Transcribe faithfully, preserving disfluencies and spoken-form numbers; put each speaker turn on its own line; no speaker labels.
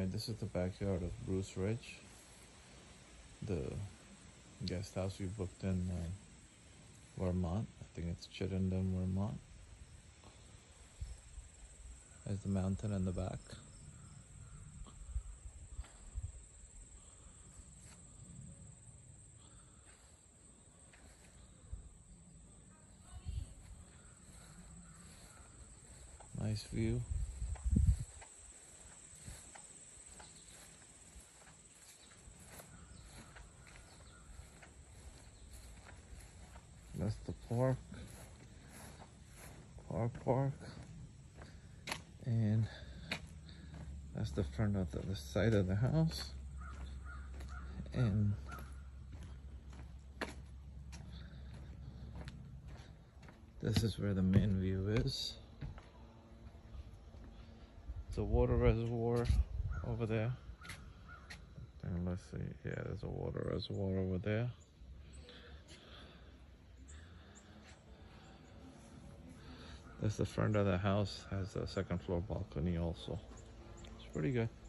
Alright, this is the backyard of Bruce Ridge, the guest house we booked in uh, Vermont. I think it's Chittenden, Vermont. There's the mountain in the back. Nice view. That's the park, park, park, and that's the front of the, the side of the house, and this is where the main view is. It's a water reservoir over there, and let's see, yeah, there's a water reservoir over there. That's the front of the house, has a second floor balcony also. It's pretty good.